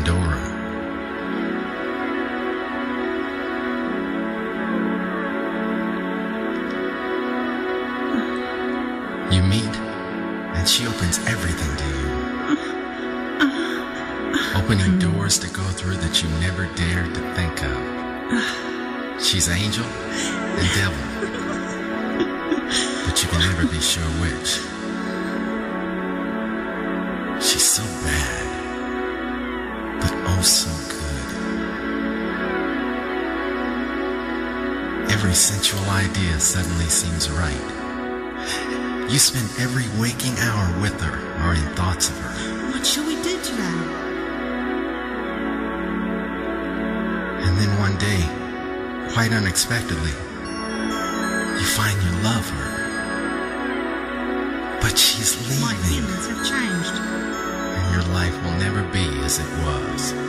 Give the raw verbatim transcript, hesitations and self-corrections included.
Pandora. You meet, and she opens everything to you. Opening doors to go through that you never dared to think of. She's angel and devil, but you can never be sure which. She's so bad, but oh so good. Every sensual idea suddenly seems right. You spend every waking hour with her or in thoughts of her. What shall we do today? And then one day, quite unexpectedly, you find you love her. But she's leaving. My feelings have changed. And your life will never be as it was.